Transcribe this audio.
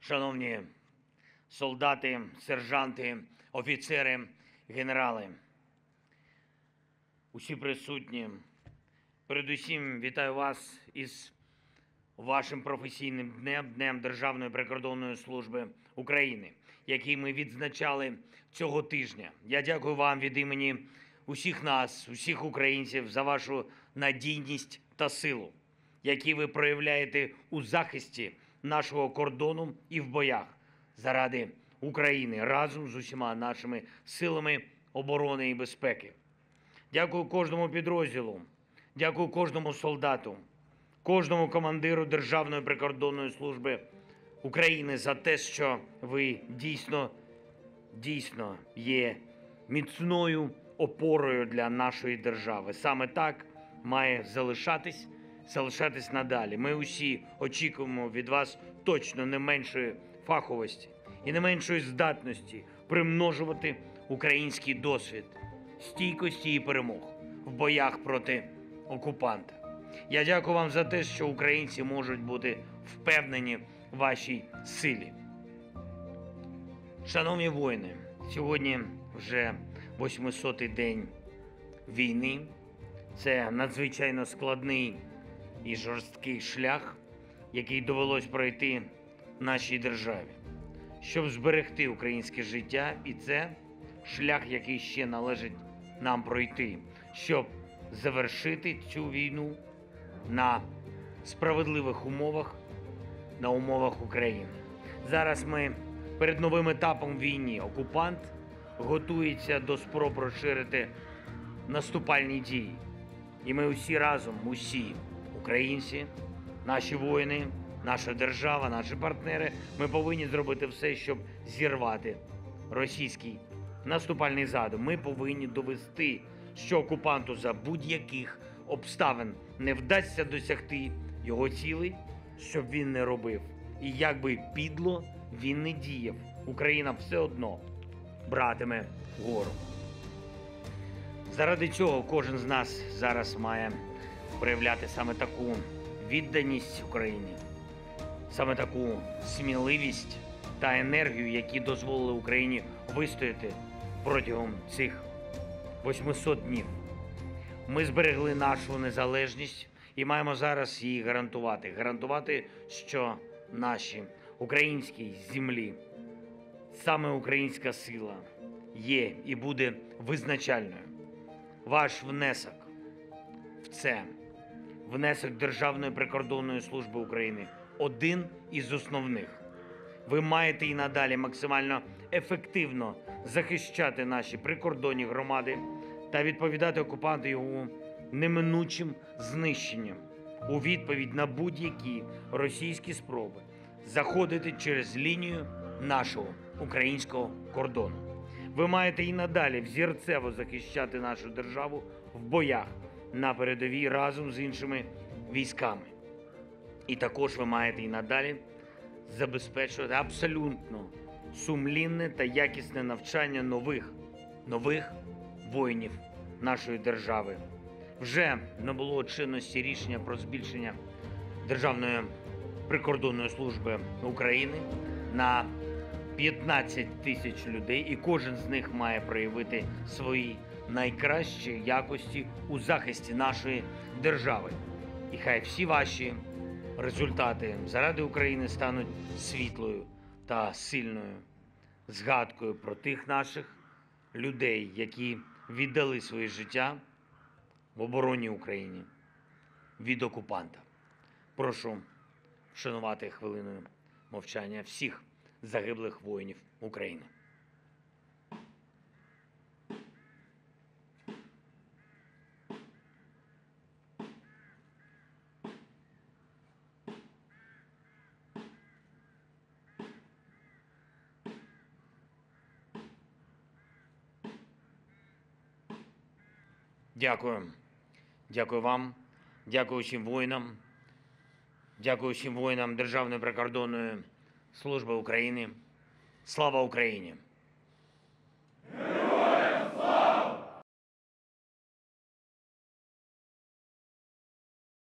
Шановні солдати, сержанти, офіцери, генерали, усі присутні, передусім вітаю вас із вашим професійним днем, Днем Державної прикордонної служби України, який ми відзначали цього тижня. Я дякую вам від імені усіх нас, усіх українців за вашу надійність та силу, які ви проявляєте у захисті нашого кордону і в боях заради України разом з усіма нашими силами оборони і безпеки. Дякую кожному підрозділу, дякую кожному солдату, кожному командиру Державної прикордонної служби України за те, що ви дійсно є міцною опорою для нашої держави. Саме так має залишатись надалі. Ми усі очікуємо від вас точно не меншої фаховості і не меншої здатності примножувати український досвід, стійкості і перемог в боях проти окупанта. Я дякую вам за те, що українці можуть бути впевнені в вашій силі. Шановні воїни, сьогодні вже 800-й день війни. Це надзвичайно складний і жорсткий шлях, який довелось пройти нашій державі, щоб зберегти українське життя. І це шлях, який ще належить нам пройти, щоб завершити цю війну на справедливих умовах, на умовах України. Зараз ми перед новим етапом війни. Окупант готується до спроб розширити наступальні дії. І ми усі разом, усі українці, наші воїни, наша держава, наші партнери, ми повинні зробити все, щоб зірвати російський наступальний задум. Ми повинні довести, що окупанту за будь-яких обставин не вдасться досягти його цілей, щоб він не робив. І як би підло він не діяв, Україна все одно братиме гору. Заради цього кожен з нас зараз має проявляти саме таку відданість Україні, саме таку сміливість та енергію, які дозволили Україні вистояти протягом цих 800 днів. Ми зберегли нашу незалежність і маємо зараз її гарантувати. Гарантувати, що нашій українській землі саме українська сила є і буде визначальною. Ваш внесок в це, внесок Державної прикордонної служби України, один із основних. Ви маєте і надалі максимально ефективно захищати наші прикордонні громади та відповідати окупанту його неминучим знищенням у відповідь на будь-які російські спроби заходити через лінію нашого українського кордону. Ви маєте і надалі взірцево захищати нашу державу в боях на передовій разом з іншими військами. І також ви маєте і надалі забезпечувати абсолютно сумлінне та якісне навчання нових воїнів нашої держави. Вже набуло чинності рішення про збільшення Державної прикордонної служби України на 15 тисяч людей, і кожен з них має проявити свої найкращі якості у захисті нашої держави. І хай всі ваші результати заради України стануть світлою та сильною згадкою про тих наших людей, які віддали своє життя в обороні України від окупанта. Прошу вшанувати хвилиною мовчання всіх загиблих воїнів України. Дякую. Дякую вам. Дякую всім воїнам. Дякую всім воїнам Державної прикордонної служби України. Слава Україні!